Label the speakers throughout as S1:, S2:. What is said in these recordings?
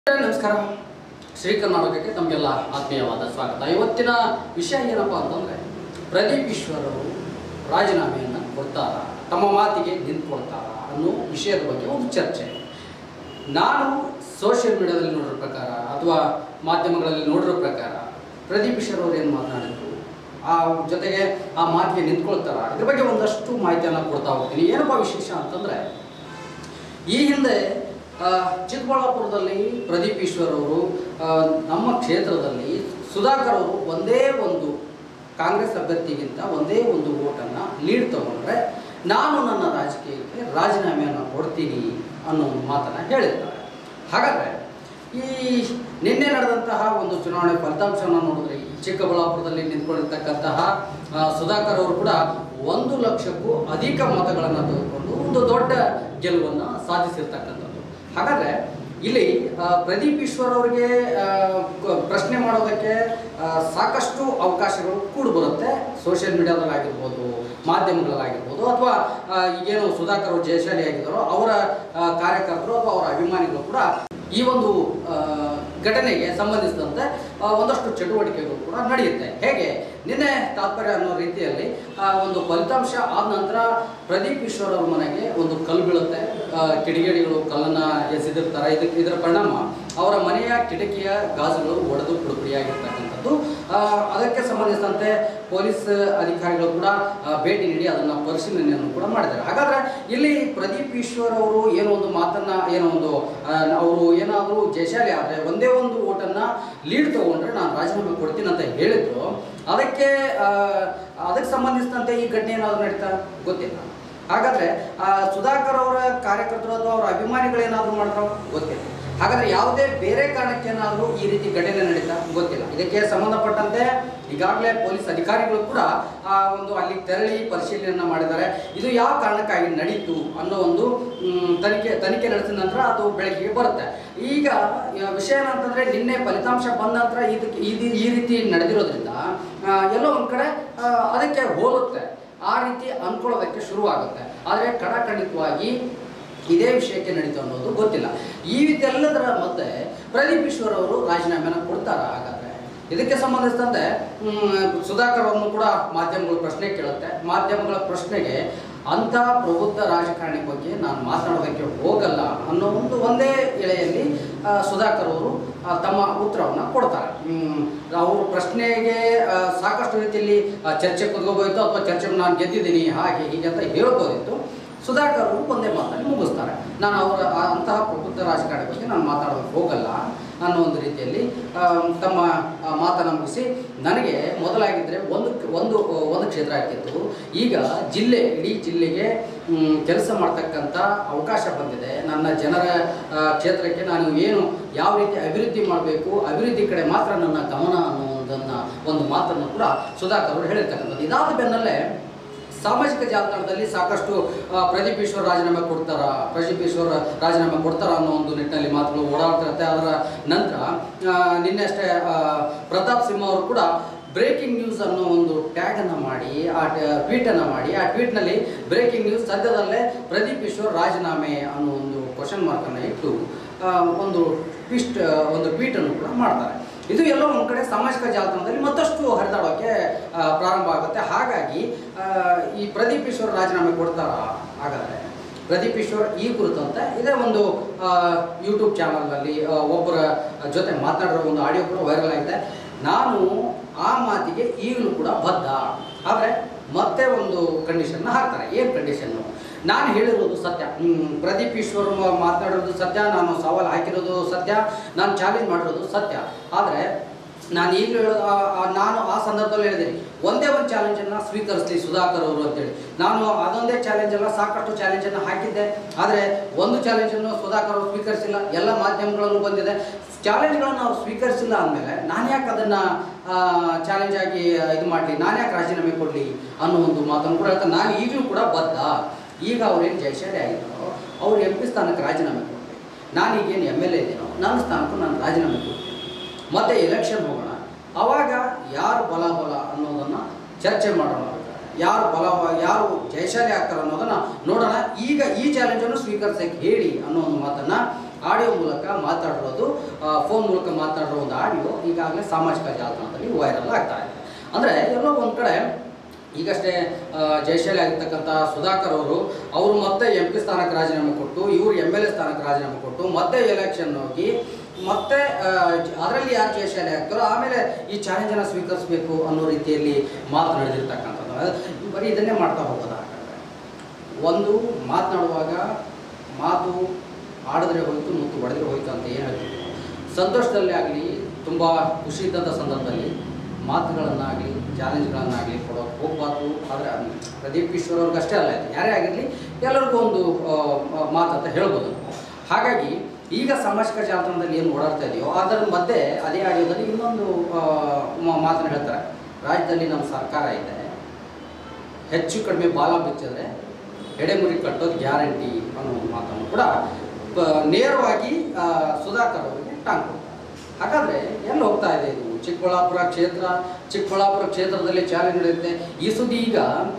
S1: ನಮಸ್ಕಾರ. ಶ್ರೀ ಕರ್ನಾಟಕಕ್ಕೆ ತಮಗೆಲ್ಲ ಆತ್ಮೀಯವಾದ ಸ್ವಾಗತ. ಇವತ್ತಿನ ವಿಷಯ ಏನಪ್ಪ ಅಂತಂದರೆ, ಪ್ರದೀಪ್ ಈಶ್ವರ್ ಅವರು ರಾಜೀನಾಮೆಯನ್ನು ಕೊಡ್ತಾರ, ತಮ್ಮ ಮಾತಿಗೆ ನಿಂತ್ಕೊಳ್ತಾರ ಅನ್ನೋ ವಿಷಯದ ಬಗ್ಗೆ ಒಂದು ಚರ್ಚೆ. ನಾನು ಸೋಷಿಯಲ್ ಮೀಡಿಯಾದಲ್ಲಿ ನೋಡಿರೋ ಪ್ರಕಾರ ಅಥವಾ ಮಾಧ್ಯಮಗಳಲ್ಲಿ ನೋಡಿರೋ ಪ್ರಕಾರ ಪ್ರದೀಪ್ ಈಶ್ವರ್ ಅವರು ಏನು ಮಾತನಾಡಿದ್ರು, ಆ ಜೊತೆಗೆ ಆ ಮಾತಿಗೆ ನಿಂತ್ಕೊಳ್ತಾರ, ಇದ್ರ ಬಗ್ಗೆ ಒಂದಷ್ಟು ಮಾಹಿತಿಯನ್ನು ಕೊಡ್ತಾ ಹೋಗ್ತೀನಿ. ಏನಪ್ಪ ವಿಶೇಷ ಅಂತಂದರೆ, ಈ ಹಿಂದೆ ಚಿಕ್ಕಬಳ್ಳಾಪುರದಲ್ಲಿ ಪ್ರದೀಪ್ ಈಶ್ವರ್ ಅವರು ನಮ್ಮ ಕ್ಷೇತ್ರದಲ್ಲಿ ಸುಧಾಕರ್ ಅವರು ಒಂದೇ ಒಂದು ಕಾಂಗ್ರೆಸ್ ಅಭ್ಯರ್ಥಿಗಿಂತ ಒಂದೇ ಒಂದು ವೋಟನ್ನು ಲೀಡ್ ತಗೊಂಡ್ರೆ ನಾನು ನನ್ನ ರಾಜಕೀಯಕ್ಕೆ ರಾಜೀನಾಮೆಯನ್ನು ಕೊಡ್ತೀನಿ ಅನ್ನೋ ಒಂದು ಮಾತನ್ನು ಹೇಳಿದ್ದಾರೆ. ಹಾಗಾದರೆ ಈ ನಿನ್ನೆ ನಡೆದಂತಹ ಒಂದು ಚುನಾವಣೆ ಫಲಿತಾಂಶವನ್ನು ನೋಡಿದ್ರೆ, ಈ ಚಿಕ್ಕಬಳ್ಳಾಪುರದಲ್ಲಿ ನಿಂತ್ಕೊಂಡಿರ್ತಕ್ಕಂತಹ ಸುಧಾಕರ್ ಅವರು ಕೂಡ 1 ಲಕ್ಷಕ್ಕೂ ಅಧಿಕ ಮತಗಳನ್ನು ತೆಗೆದುಕೊಂಡು ಒಂದು ದೊಡ್ಡ ಗೆಲುವನ್ನು ಸಾಧಿಸಿರ್ತಕ್ಕಂಥದ್ದು. ಹಾಗಾದರೆ ಇಲ್ಲಿ ಪ್ರದೀಪ್ ಈಶ್ವರ್ ಅವರಿಗೆ ಪ್ರಶ್ನೆ ಮಾಡೋದಕ್ಕೆ ಸಾಕಷ್ಟು ಅವಕಾಶಗಳು ಕೂಡ ಬರುತ್ತೆ. ಸೋಷಿಯಲ್ ಮೀಡಿಯಾದಲ್ಲಾಗಿರ್ಬೋದು, ಮಾಧ್ಯಮಗಳಲ್ಲಾಗಿರ್ಬೋದು, ಅಥವಾ ಈಗೇನು ಸುಧಾಕರ್ ಅವರು ಜಯಶಾಲಿ ಆಗಿದ್ದಾರೋ ಅವರ ಕಾರ್ಯಕರ್ತರು ಅಥವಾ ಅವರ ಅಭಿಮಾನಿಗಳು ಕೂಡ ಈ ಒಂದು ಘಟನೆಗೆ ಸಂಬಂಧಿಸಿದಂತೆ ಒಂದಷ್ಟು ಚಟುವಟಿಕೆಗಳು ಕೂಡ ನಡೆಯುತ್ತೆ. ಹೇಗೆ ನಿನ್ನೆ ತಾತ್ಪರ್ಯ ಅನ್ನೋ ರೀತಿಯಲ್ಲಿ ಒಂದು ಫಲಿತಾಂಶ ಆದ ನಂತರ ಪ್ರದೀಪ್ ಈಶ್ವರ್ ಅವ್ರ ಮನೆಗೆ ಒಂದು ಕಲ್ಲು ಬೀಳುತ್ತೆ. ಕಿಡಿಗೇಡಿಗಳು ಕಲ್ಲನ್ನು ಎಸೆದಿರ್ತಾರೆ. ಇದರ ಪರಿಣಾಮ ಅವರ ಮನೆಯ ಕಿಟಕಿಯ ಗಾಜುಗಳು ಒಡೆದು ಪುಡಿಪುಡಿಯಾಗಿರ್ತಕ್ಕಂಥದ್ದು. ಅದಕ್ಕೆ ಸಂಬಂಧಿಸಿದಂತೆ ಪೊಲೀಸ್ ಅಧಿಕಾರಿಗಳು ಕೂಡ ಭೇಟಿ ನೀಡಿ ಅದನ್ನು ಪರಿಶೀಲನೆಯನ್ನು ಕೂಡ ಮಾಡಿದ್ದಾರೆ. ಹಾಗಾದರೆ ಇಲ್ಲಿ ಪ್ರದೀಪ್ ಈಶ್ವರ್ ಅವರು ಏನೋ ಒಂದು ಮಾತನ್ನು ಅವರು ಏನಾದರೂ ಜಯಶಾಲಿ ಆದರೆ ಒಂದೇ ಒಂದು ವೋಟನ್ನು ಲೀಡ್ ತಗೊಂಡ್ರೆ ನಾನು ರಾಜೀನಾಮೆ ಕೊಡ್ತೀನಿ ಅಂತ ಹೇಳಿದ್ರು. ಅದಕ್ಕೆ ಸಂಬಂಧಿಸಿದಂತೆ ಈ ಘಟನೆ ಏನಾದರೂ ನಡೀತಾ ಗೊತ್ತಿಲ್ಲ. ಹಾಗಾದರೆ ಸುಧಾಕರ್ ಅವರ ಕಾರ್ಯಕರ್ತರು ಅಥವಾ ಅವರ ಅಭಿಮಾನಿಗಳೇನಾದರೂ ಮಾಡಿದ್ರು ಗೊತ್ತಿಲ್ಲ. ಹಾಗಾದರೆ ಯಾವುದೇ ಬೇರೆ ಕಾರಣಕ್ಕೇನಾದರೂ ಈ ರೀತಿ ಘಟನೆ ನಡೀತಾ ಗೊತ್ತಿಲ್ಲ. ಇದಕ್ಕೆ ಸಂಬಂಧಪಟ್ಟಂತೆ ಈಗಾಗಲೇ ಪೊಲೀಸ್ ಅಧಿಕಾರಿಗಳು ಕೂಡ ಅಲ್ಲಿ ತೆರಳಿ ಪರಿಶೀಲನೆಯನ್ನು ಮಾಡಿದ್ದಾರೆ. ಇದು ಯಾವ ಕಾರಣಕ್ಕಾಗಿ ನಡೀತು ಅನ್ನೋ ಒಂದು ತನಿಖೆ ನಡೆಸಿದ ನಂತರ ಅದು ಬೆಳಕಿಗೆ ಬರುತ್ತೆ. ಈಗ ವಿಷಯ ಏನಂತಂದರೆ, ನಿನ್ನೆ ಫಲಿತಾಂಶ ಬಂದ ನಂತರ ಈ ರೀತಿ ನಡೆದಿರೋದ್ರಿಂದ ಎಲ್ಲೋ ಒಂದು ಕಡೆ ಅದಕ್ಕೆ ಹೋಲುತ್ತೆ, ಆ ರೀತಿ ಅಂದ್ಕೊಳ್ಳೋದಕ್ಕೆ ಶುರುವಾಗುತ್ತೆ. ಆದರೆ ಖಂಡಿತವಾಗಿ ಇದೇ ವಿಷಯಕ್ಕೆ ನಡೀತು ಅನ್ನೋದು ಗೊತ್ತಿಲ್ಲ. ಈ ಇದೆಲ್ಲದರ ಮಧ್ಯೆ ಪ್ರದೀಪ್ ಈಶ್ವರ್ ಅವರು ರಾಜೀನಾಮೆಯನ್ನು ಕೊಡ್ತಾರ. ಹಾಗಾದರೆ ಇದಕ್ಕೆ ಸಂಬಂಧಿಸಿದಂತೆ ಸುಧಾಕರ್ ಅವರನ್ನು ಕೂಡ ಮಾಧ್ಯಮಗಳು ಪ್ರಶ್ನೆ ಕೇಳುತ್ತೆ. ಮಾಧ್ಯಮಗಳ ಪ್ರಶ್ನೆಗೆ ಅಂಥ ಪ್ರಬುದ್ಧ ರಾಜಕಾರಣಿ ಬಗ್ಗೆ ನಾನು ಮಾತನಾಡೋದಕ್ಕೆ ಹೋಗಲ್ಲ ಅನ್ನೋ ಒಂದೇ ಎಳೆಯಲ್ಲಿ ಸುಧಾಕರ್ ಅವರು ತಮ್ಮ ಉತ್ತರವನ್ನು ಕೊಡ್ತಾರೆ. ಅವರು ಪ್ರಶ್ನೆಗೆ ಸಾಕಷ್ಟು ರೀತಿಯಲ್ಲಿ ಚರ್ಚೆ ಕುತ್ಕೋಬೋದಿತ್ತು, ಅಥವಾ ಚರ್ಚೆ ನಾನು ಗೆದ್ದಿದ್ದೀನಿ ಹಾಗೆ ಹೀಗೆ ಅಂತ ಹೇಳ್ಬೋದಿತ್ತು. ಸುಧಾಕರ್ ಅವರು ಒಂದೇ ಮಾತನ್ನು ಮುಗಿಸ್ತಾರೆ, ನಾನು ಅಂತಹ ಪ್ರಬುದ್ಧ ರಾಜಕಾರಣಿ ಬಗ್ಗೆ ನಾನು ಮಾತಾಡೋದಕ್ಕೆ ಹೋಗಲ್ಲ ಅನ್ನೋ ಒಂದು ರೀತಿಯಲ್ಲಿ ತಮ್ಮ ಮಾತನ್ನು ಮುಗಿಸಿ, ನನಗೆ ಮೊದಲಾಗಿದ್ದರೆ ಒಂದು ಕ್ಷೇತ್ರ ಆಗಿತ್ತು, ಈಗ ಇಡೀ ಜಿಲ್ಲೆಗೆ ಕೆಲಸ ಮಾಡ್ತಕ್ಕಂಥ ಅವಕಾಶ ಬಂದಿದೆ. ನನ್ನ ಜನರ ಕ್ಷೇತ್ರಕ್ಕೆ ನಾನು ಯಾವ ರೀತಿ ಅಭಿವೃದ್ಧಿ ಮಾಡಬೇಕು, ಅಭಿವೃದ್ಧಿ ಕಡೆ ಮಾತ್ರ ನನ್ನ ಗಮನ ಅನ್ನೋದನ್ನು ಒಂದು ಮಾತನ್ನು ಕೂಡ ಸುಧಾಕರ್ ಅವರು ಹೇಳಿರ್ತಕ್ಕಂಥದ್ದು. ಇದಾದ ಬೆನ್ನಲ್ಲೇ ಸಾಮಾಜಿಕ ಜಾಲತಾಣದಲ್ಲಿ ಸಾಕಷ್ಟು ಪ್ರದೀಪ್ ಈಶ್ವರ್ ರಾಜೀನಾಮೆ ಕೊಡ್ತಾರ ಅನ್ನೋ ಒಂದು ನಿಟ್ಟಿನಲ್ಲಿ ಮಾತುಗಳು ಓಡಾಡ್ತಿರುತ್ತೆ. ಅದರ ನಂತರ ನಿನ್ನೆ ಅಷ್ಟೇ ಪ್ರತಾಪ್ ಸಿಂಹ ಅವರು ಕೂಡ ಬ್ರೇಕಿಂಗ್ ನ್ಯೂಸ್ ಅನ್ನೋ ಒಂದು ಟ್ಯಾಗನ್ನು ಮಾಡಿ ಟ್ವೀಟನ್ನು ಮಾಡಿ, ಆ ಟ್ವೀಟ್ನಲ್ಲಿ ಬ್ರೇಕಿಂಗ್ ನ್ಯೂಸ್ ಸದ್ಯದಲ್ಲೇ ಪ್ರದೀಪ್ ಈಶ್ವರ್ ರಾಜೀನಾಮೆ ಅನ್ನೋ ಒಂದು ಕ್ವಶನ್ ಮಾರ್ಕನ್ನು ಇಟ್ಟು ಒಂದು ಟ್ವೀಟನ್ನು ಕೂಡ ಮಾಡ್ತಾರೆ. ಇದು ಎಲ್ಲೋ ಒಂದು ಕಡೆ ಸಾಮಾಜಿಕ ಜಾಲತಾಣದಲ್ಲಿ ಮತ್ತಷ್ಟು ಹರಿದಾಡೋಕ್ಕೆ ಪ್ರಾರಂಭ ಆಗುತ್ತೆ. ಹಾಗಾಗಿ ಈ ಪ್ರದೀಪ್ ಈಶ್ವರ್ ರಾಜೀನಾಮೆ ಕೊಡ್ತಾರ. ಹಾಗಾದರೆ ಪ್ರದೀಪ್ ಈಶ್ವರ್ ಈ ಕುರಿತಂತೆ ಇದೇ ಒಂದು ಯೂಟ್ಯೂಬ್ ಚಾನಲ್ನಲ್ಲಿ ಒಬ್ಬರ ಜೊತೆ ಮಾತನಾಡಿರೋ ಒಂದು ಆಡಿಯೋ ಕೂಡ ವೈರಲ್ ಆಗಿದೆ. ನಾನು ಆ ಮಾತಿಗೆ ಈಗಲೂ ಕೂಡ ಬದ್ಧ, ಆದರೆ ಮತ್ತೆ ಒಂದು ಕಂಡೀಷನ್ನ ಹಾಕ್ತಾರೆ. ಏನು ಕಂಡೀಷನ್ನು? ನಾನು ಹೇಳಿರೋದು ಸತ್ಯ, ಪ್ರದೀಪ್ ಈಶ್ವರ್ ಮಾತನಾಡಿರೋದು ಸತ್ಯ, ನಾನು ಸವಾಲು ಹಾಕಿರೋದು ಸತ್ಯ, ನಾನು ಚಾಲೆಂಜ್ ಮಾಡಿರೋದು ಸತ್ಯ. ಆದರೆ ನಾನು ಈಗಲೂ ನಾನು ಆ ಸಂದರ್ಭದಲ್ಲಿ ಹೇಳಿದ್ದೀನಿ, ಒಂದೇ ಒಂದು ಚಾಲೆಂಜನ್ನು ಸ್ವೀಕರಿಸಲಿ ಸುಧಾಕರ್ ಅವರು ಅಂತೇಳಿ. ನಾನು ಅದೊಂದೇ ಚಾಲೆಂಜಲ್ಲ, ಸಾಕಷ್ಟು ಚಾಲೆಂಜನ್ನು ಹಾಕಿದ್ದೆ. ಆದರೆ ಒಂದು ಚಾಲೆಂಜನ್ನು ಸುಧಾಕರ್ ಅವರು ಸ್ವೀಕರಿಸಿಲ್ಲ. ಎಲ್ಲ ಮಾಧ್ಯಮಗಳಲ್ಲೂ ಬಂದಿದೆ. ಚಾಲೆಂಜ್ಗಳನ್ನು ಅವ್ರು ಸ್ವೀಕರಿಸಿಲ್ಲ ಅಂದಮೇಲೆ ನಾನು ಯಾಕೆ ಅದನ್ನು ಚಾಲೆಂಜ್ ಆಗಿ ಇದು ಮಾಡಲಿ, ನಾನು ಯಾಕೆ ರಾಜೀನಾಮೆ ಕೊಡಲಿ ಅನ್ನೋ ಒಂದು ಮಾತನ್ನು ಕೂಡ ಹೇಳ್ತಾರೆ. ನಾನು ಈಗಲೂ ಕೂಡ ಬದ್ಧ. ಈಗ ಅವ್ರೇನು ಜಯಶಾಲಿ ಆಗಿದ್ದಾರೋ ಅವ್ರು MP ಸ್ಥಾನಕ್ಕೆ ರಾಜೀನಾಮೆ ಕೊಡ್ತೀನಿ, ನಾನೀಗೇನು MLA ಇದ್ದೀನೋ ನನ್ನ ಸ್ಥಾನಕ್ಕೂ ನಾನು ರಾಜೀನಾಮೆ ಕೊಡ್ತೀನಿ, ಮತ್ತೆ ಎಲೆಕ್ಷನ್ ಹೋಗೋಣ, ಆವಾಗ ಯಾರು ಬಲ ಅನ್ನೋದನ್ನು ಚರ್ಚೆ ಮಾಡೋಣ, ಯಾರು ಜಯಶಾಲಿ ಆಗ್ತಾರೆ ಅನ್ನೋದನ್ನು ನೋಡೋಣ. ಈಗ ಈ ಚಾಲೆಂಜನ್ನು ಸ್ವೀಕರಿಸಕ್ಕೆ ಹೇಳಿ ಅನ್ನೋ ಒಂದು ಮಾತನ್ನು ಆಡಿಯೋ ಮೂಲಕ ಮಾತಾಡಿರೋದು, ಫೋನ್ ಮೂಲಕ ಮಾತಾಡಿರೋ ಒಂದು ಆಡಿಯೋ ಈಗಾಗಲೇ ಸಾಮಾಜಿಕ ಜಾಲತಾಣದಲ್ಲಿ ವೈರಲ್ ಆಗ್ತಾ ಇದೆ. ಅಂದರೆ ಎಲ್ಲೋ ಒಂದು ಕಡೆ ಈಗಷ್ಟೇ ಜಯಶಾಲಿ ಆಗಿರ್ತಕ್ಕಂಥ ಸುಧಾಕರ್ ಅವರು ಮತ್ತೆ MP ಸ್ಥಾನಕ್ಕೆ ರಾಜೀನಾಮೆ ಕೊಟ್ಟು, ಇವರು MLA ಸ್ಥಾನಕ್ಕೆ ರಾಜೀನಾಮೆ ಕೊಟ್ಟು ಮತ್ತೆ ಎಲೆಕ್ಷನ್ ಹೋಗಿ ಮತ್ತೆ ಅದರಲ್ಲಿ ಯಾರು ಜಯಶಾಲಿ ಆಗ್ತಾರೋ ಆಮೇಲೆ ಈ ಚಾಲೆಂಜನ್ನು ಸ್ವೀಕರಿಸಬೇಕು ಅನ್ನೋ ರೀತಿಯಲ್ಲಿ ಮಾತು ನಡೆದಿರ್ತಕ್ಕಂಥದ್ದು. ಬರೀ ಇದನ್ನೇ ಮಾಡ್ತಾ ಹೋಗೋದು. ಒಂದು ಮಾತನಾಡುವಾಗ ಮಾತು ಆಡಿದ್ರೆ ಹೋಯಿತು, ಮುತ್ತು ಹೊಡೆದ್ರೆ ಹೋಯಿತು ಅಂತ ಏನು ಹೇಳ್ತೀವಿ. ಸಂತೋಷದಲ್ಲೇ ಆಗಲಿ, ತುಂಬ ಖುಷಿ ಇದ್ದಂಥ ಸಂದರ್ಭದಲ್ಲಿ ಮಾತುಗಳನ್ನಾಗಲಿ ಚಾಲೆಂಜ್ಗಳನ್ನಾಗಲಿ ಕೊಡೋಕೆ ಹೋಗ್ಬಾರ್ದು. ಆದರೆ ಪ್ರದೀಪ್ ಈಶ್ವರ್ ಅವ್ರಿಗೆ ಅಷ್ಟೇ ಅಲ್ಲ, ಯಾರೇ ಆಗಿರಲಿ ಎಲ್ಲರಿಗೂ ಒಂದು ಮಾತು ಅಂತ ಹೇಳ್ಬೋದು. ಹಾಗಾಗಿ ಈಗ ಸಾಮಾಜಿಕ ಜಾಲತಾಣದಲ್ಲಿ ಏನು ಓಡಾಡ್ತಾ ಇದೆಯೋ ಅದರ ಮಧ್ಯೆ ಅದೇ ಆಡಿಯೋದಲ್ಲಿ ಇನ್ನೊಂದು ಮಾತನ್ನು ಹೇಳ್ತಾರೆ. ರಾಜ್ಯದಲ್ಲಿ ನಮ್ಮ ಸರ್ಕಾರ ಇದೆ, ಹೆಚ್ಚು ಕಡಿಮೆ ಬಾಲ ಬಿಚ್ಚಿದ್ರೆ ಎಡೆಮುರಿ ಕಟ್ಟೋದು ಗ್ಯಾರಂಟಿ ಅನ್ನೋ ಒಂದು ಮಾತನ್ನು ಕೂಡ ನೇರವಾಗಿ ಸುಧಾಕರ್ ಅವರಿಗೆ ಟಾಂಗ್ ಕೊಡ್ತಾರೆ. ಹಾಗಾದರೆ ಎಲ್ಲಿ ಹೋಗ್ತಾ ಇದೆ ಇದು? ಚಿಕ್ಕಬಳ್ಳಾಪುರ ಕ್ಷೇತ್ರದಲ್ಲಿ ಚಾಲೆಂಜ್ ನಡೆಯುತ್ತೆ. ಈ ಸುದ್ದಿ ಈಗ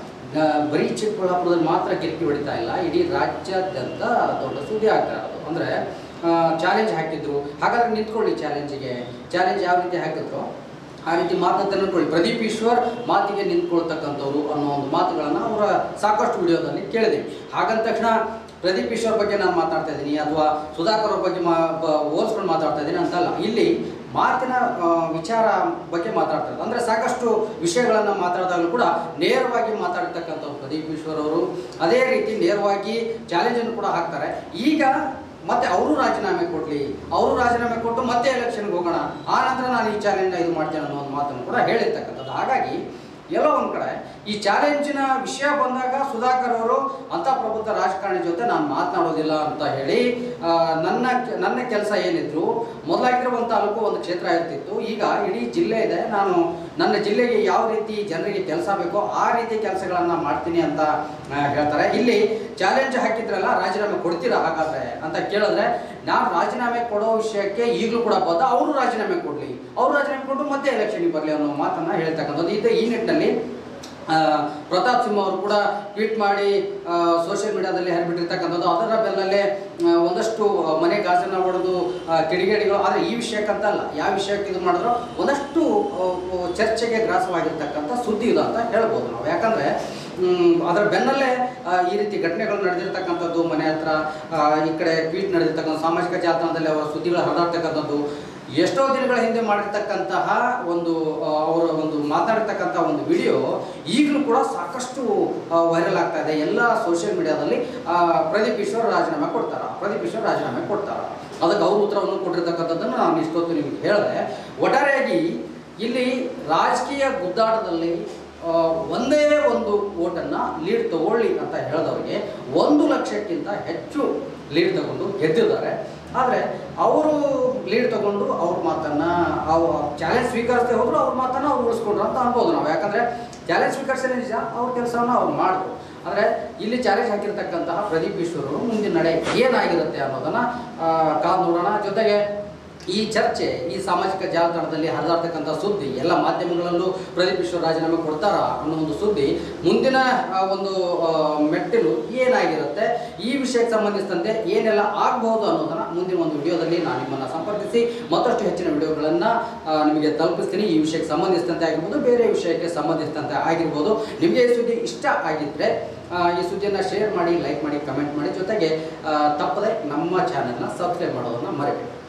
S1: ಬರೀ ಚಿಕ್ಕಬಳ್ಳಾಪುರದಲ್ಲಿ ಮಾತ್ರ ಕಿರಿಕಿ ಹೊಡಿತಾ ಇಲ್ಲ, ಇಡೀ ರಾಜ್ಯಾದ್ಯಂತ ದೊಡ್ಡ ಸುದ್ದಿ ಆಗ್ತಾ ಇರೋದು. ಅಂದರೆ ಚಾಲೆಂಜ್ ಹಾಕಿದ್ರು, ಹಾಗಾದರೆ ನಿಂತ್ಕೊಳ್ಳಿ ಚಾಲೆಂಜಿಗೆ. ಚಾಲೆಂಜ್ ಯಾವ ರೀತಿ ಹಾಕಿದ್ರು ಆ ರೀತಿ ಮಾತಂತ ನಿಂತ್ಕೊಳ್ಳಿ. ಪ್ರದೀಪ್ ಈಶ್ವರ್ ಮಾತಿಗೆ ನಿಂತ್ಕೊಳ್ತಕ್ಕಂಥವ್ರು ಅನ್ನೋ ಒಂದು ಮಾತುಗಳನ್ನು ಅವರ ಸಾಕಷ್ಟು ವಿಡಿಯೋದಲ್ಲಿ ಕೇಳಿದ್ದೀವಿ. ಹಾಗಂದ ತಕ್ಷಣ ಪ್ರದೀಪ್ ಈಶ್ವರ್ ಬಗ್ಗೆ ನಾನು ಮಾತಾಡ್ತಾ ಇದ್ದೀನಿ ಅಥವಾ ಸುಧಾಕರ್ ಅವ್ರ ಬಗ್ಗೆ ಹೋಲಿಸ್ಕೊಂಡು ಮಾತಾಡ್ತಾ ಇದ್ದೀನಿ ಅಂತಲ್ಲ. ಇಲ್ಲಿ ಮಾತಿನ ವಿಚಾರ ಬಗ್ಗೆ ಮಾತಾಡ್ತಾರೆ. ಅಂದರೆ ಸಾಕಷ್ಟು ವಿಷಯಗಳನ್ನು ಮಾತಾಡಿದಾಗಲೂ ಕೂಡ ನೇರವಾಗಿ ಮಾತಾಡ್ತಕ್ಕಂಥವ್ರು ಪ್ರದೀಪ್ ಈಶ್ವರ್ ಅವರು. ಅದೇ ರೀತಿ ನೇರವಾಗಿ ಚಾಲೆಂಜನ್ನು ಕೂಡ ಹಾಕ್ತಾರೆ. ಈಗ ಮತ್ತೆ ಅವರು ರಾಜೀನಾಮೆ ಕೊಡಲಿ, ಅವರು ರಾಜೀನಾಮೆ ಕೊಟ್ಟು ಮತ್ತೆ ಎಲೆಕ್ಷನ್ಗೆ ಹೋಗೋಣ, ಆ ನಂತರ ನಾನು ಈ ಚಾಲೆಂಜ್ನ ಇದು ಮಾಡ್ತೇನೆ ಅನ್ನೋ ಒಂದು ಮಾತನ್ನು ಕೂಡ ಹೇಳಿರ್ತಕ್ಕಂಥದ್ದು. ಹಾಗಾಗಿ ಎಲ್ಲೋ ಒಂದು ಕಡೆ ಈ ಚಾಲೆಂಜಿನ ವಿಷಯ ಬಂದಾಗ ಸುಧಾಕರ್ ಅವರು ಅಂಥ ಪ್ರಬುದ್ಧ ರಾಜಕಾರಣಿ ಜೊತೆ ನಾನು ಮಾತನಾಡೋದಿಲ್ಲ ಅಂತ ಹೇಳಿ ನನ್ನ ಕೆಲಸ ಏನಿದ್ರು ಮೊದಲಾಗಿರೋ ಒಂದು ತಾಲೂಕು ಒಂದು ಕ್ಷೇತ್ರ ಇರ್ತಿತ್ತು, ಈಗ ಇಡೀ ಜಿಲ್ಲೆ ಇದೆ, ನಾನು ನನ್ನ ಜಿಲ್ಲೆಗೆ ಯಾವ ರೀತಿ ಜನರಿಗೆ ಕೆಲಸ ಬೇಕೋ ಆ ರೀತಿ ಕೆಲಸಗಳನ್ನು ಮಾಡ್ತೀನಿ ಅಂತ ಹೇಳ್ತಾರೆ. ಇಲ್ಲಿ ಚಾಲೆಂಜ್ ಹಾಕಿದ್ರಲ್ಲ, ರಾಜೀನಾಮೆ ಕೊಡ್ತೀರಾ ಹಾಗಾದರೆ ಅಂತ ಕೇಳಿದ್ರೆ ನಾನು ರಾಜೀನಾಮೆ ಕೊಡೋ ವಿಷಯಕ್ಕೆ ಈಗಲೂ ಕೂಡ ಬದ್ಧ. ಅವರು ರಾಜೀನಾಮೆ ಕೊಡಲಿ, ಅವರು ರಾಜೀನಾಮೆ ಕೊಟ್ಟು ಮತ್ತೆ ಎಲೆಕ್ಷನ್ಗೆ ಬರಲಿ ಅನ್ನೋ ಮಾತನ್ನು ಹೇಳ್ತಕ್ಕಂಥದ್ದು. ಈ ನಿಟ್ಟಿನಲ್ಲಿ ಪ್ರತಾಪ್ ಸಿಂಹ ಅವರು ಕೂಡ ಟ್ವೀಟ್ ಮಾಡಿ ಸೋಷಿಯಲ್ ಮೀಡಿಯಾದಲ್ಲಿ ಹರಿಬಿಟ್ಟಿರ್ತಕ್ಕಂಥದ್ದು. ಅದರ ಬೆನ್ನಲ್ಲೇ ಒಂದಷ್ಟು ಮನೆ ಗಾಜನ್ನು ಹೊಡೆದು ಕಿಡಿಗೇಡಿಗಳು. ಆದರೆ ಈ ವಿಷಯಕ್ಕಂತಲ್ಲ, ಯಾವ ವಿಷಯಕ್ಕೆ ಇದು ಮಾಡಿದ್ರು ಒಂದಷ್ಟು ಚರ್ಚೆಗೆ ಗ್ರಾಸವಾಗಿರ್ತಕ್ಕಂಥ ಸುದ್ದಿ ಇದು ಅಂತ ಹೇಳ್ಬೋದು ನಾವು. ಯಾಕಂದರೆ ಅದರ ಬೆನ್ನಲ್ಲೇ ಈ ರೀತಿ ಘಟನೆಗಳು ನಡೆದಿರ್ತಕ್ಕಂಥದ್ದು, ಮನೆ ಹತ್ರ ಈ ಕಡೆ ಟ್ವೀಟ್ ನಡೆದಿರ್ತಕ್ಕಂಥ, ಸಾಮಾಜಿಕ ಜಾಲತಾಣದಲ್ಲಿ ಅವರ ಸುದ್ದಿಗಳು ಹರಿದಾಡ್ತಕ್ಕಂಥದ್ದು, ಎಷ್ಟೋ ದಿನಗಳ ಹಿಂದೆ ಮಾಡಿರ್ತಕ್ಕಂತಹ ಅವರ ಒಂದು ಮಾತಾಡಿರ್ತಕ್ಕಂಥ ಒಂದು ವಿಡಿಯೋ ಈಗಲೂ ಕೂಡ ಸಾಕಷ್ಟು ವೈರಲ್ ಆಗ್ತಾ ಇದೆ ಎಲ್ಲ ಸೋಷಿಯಲ್ ಮೀಡಿಯಾದಲ್ಲಿ. ಪ್ರದೀಪ್ ಈಶ್ವರ್ ರಾಜೀನಾಮೆ ಕೊಡ್ತಾರಾ, ಪ್ರದೀಪ್ ಈಶ್ವರ್ ರಾಜೀನಾಮೆ ಕೊಡ್ತಾರಾ, ಅದಕ್ಕೆ ಅವ್ರ ಉತ್ತರವನ್ನು ಕೊಟ್ಟಿರ್ತಕ್ಕಂಥದ್ದನ್ನು ನಾನು ಇಷ್ಟೊತ್ತು ನಿಮಗೆ ಹೇಳಿದೆ. ಒಟ್ಟಾರೆಯಾಗಿ ಇಲ್ಲಿ ರಾಜಕೀಯ ಗುದ್ದಾಟದಲ್ಲಿ ಒಂದೇ ಒಂದು ಓಟನ್ನು ಲೀಡ್ ತಗೊಳ್ಳಿ ಅಂತ ಹೇಳಿದವರಿಗೆ 1 ಲಕ್ಷಕ್ಕಿಂತ ಹೆಚ್ಚು ಲೀಡ್ ತಗೊಂಡು ಗೆದ್ದಿದ್ದಾರೆ. ಆದರೆ ಅವರು ಲೀಡ್ ತಗೊಂಡು ಅವ್ರ ಮಾತನ್ನು ಚಾಲೆಂಜ್ ಸ್ವೀಕರಿಸದೆ ಹೋದ್ರು, ಅವ್ರ ಮಾತನ್ನು ಅವ್ರು ಉಳಿಸ್ಕೊಂಡ್ರು ಅಂತ ಅನ್ಬೋದು ನಾವು. ಯಾಕಂದರೆ ಚಾಲೆಂಜ್ ಸ್ವೀಕರಿಸಲೇ ನಿಜ, ಅವ್ರ ಕೆಲಸವನ್ನು ಅವ್ರು ಮಾಡಿದ್ರು. ಆದರೆ ಇಲ್ಲಿ ಚಾಲೆಂಜ್ ಹಾಕಿರ್ತಕ್ಕಂತಹ ಪ್ರದೀಪ್ ಈಶ್ವರ್ ಮುಂದಿನ ನಡೆ ಏನಾಗಿರುತ್ತೆ ಅನ್ನೋದನ್ನು ಕಾದು ನೋಡೋಣ. ಜೊತೆಗೆ ಈ ಚರ್ಚೆ, ಈ ಸಾಮಾಜಿಕ ಜಾಲತಾಣದಲ್ಲಿ ಹರಿದಾಡ್ತಕ್ಕಂಥ ಸುದ್ದಿ, ಎಲ್ಲ ಮಾಧ್ಯಮಗಳಲ್ಲೂ ಪ್ರದೀಪ್ ಈಶ್ವರ್ ರಾಜೀನಾಮೆ ಕೊಡ್ತಾರಾ ಅನ್ನೋ ಒಂದು ಸುದ್ದಿ ಮುಂದಿನ ಒಂದು ಮೆಟ್ಟಿಲು ಏನಾಗಿರುತ್ತೆ, ಈ ವಿಷಯಕ್ಕೆ ಸಂಬಂಧಿಸಿದಂತೆ ಏನೆಲ್ಲ ಆಗಬಹುದು ಅನ್ನೋದನ್ನು ಮುಂದಿನ ಒಂದು ವಿಡಿಯೋದಲ್ಲಿ ನಾನು ನಿಮ್ಮನ್ನು ಸಂಪರ್ಕಿಸಿ ಮತ್ತಷ್ಟು ಹೆಚ್ಚಿನ ವಿಡಿಯೋಗಳನ್ನು ನಿಮಗೆ ತಲುಪಿಸ್ತೀನಿ. ಈ ವಿಷಯಕ್ಕೆ ಸಂಬಂಧಿಸಿದಂತೆ ಆಗಿರ್ಬೋದು, ಬೇರೆ ವಿಷಯಕ್ಕೆ ಸಂಬಂಧಿಸಿದಂತೆ ಆಗಿರ್ಬೋದು. ನಿಮಗೆ ಈ ಸುದ್ದಿ ಇಷ್ಟ ಆಗಿದ್ದರೆ ಈ ಸುದ್ದಿಯನ್ನು ಶೇರ್ ಮಾಡಿ, ಲೈಕ್ ಮಾಡಿ, ಕಮೆಂಟ್ ಮಾಡಿ. ಜೊತೆಗೆ ತಪ್ಪದೆ ನಮ್ಮ ಚಾನೆಲ್ನ ಸಬ್ಸ್ಕ್ರೈಬ್ ಮಾಡೋದನ್ನು ಮರಿಬೇಡಿ.